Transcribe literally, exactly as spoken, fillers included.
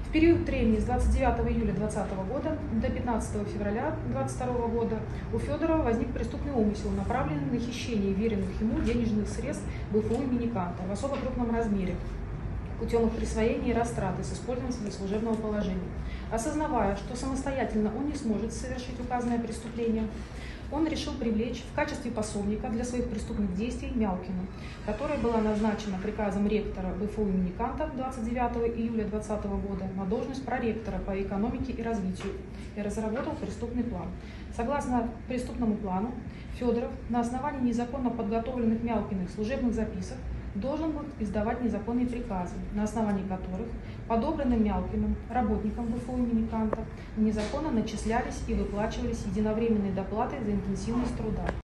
В период времени с двадцать девятого июля две тысячи двадцатого года до пятнадцатого февраля две тысячи двадцать второго года у Федорова возник преступный умысел, направленный на хищение веренных ему денежных средств БФУ имени Канта в особо крупном размере путем их присвоения и растраты с использованием своего служебного положения. Осознавая, что самостоятельно он не сможет совершить указанное преступление, он решил привлечь в качестве пособника для своих преступных действий Мялкину, которая была назначена приказом ректора БФУ имени Канта двадцать девятого июля две тысячи двадцатого года на должность проректора по экономике и развитию и разработал преступный план. Согласно преступному плану, Федоров на основании незаконно подготовленных Мялкиных служебных записок должен был издавать незаконные приказы, на основании которых подобранным Мялкиным работникам БФУ имени Канта незаконно начислялись и выплачивались единовременные доплаты за интенсивность труда.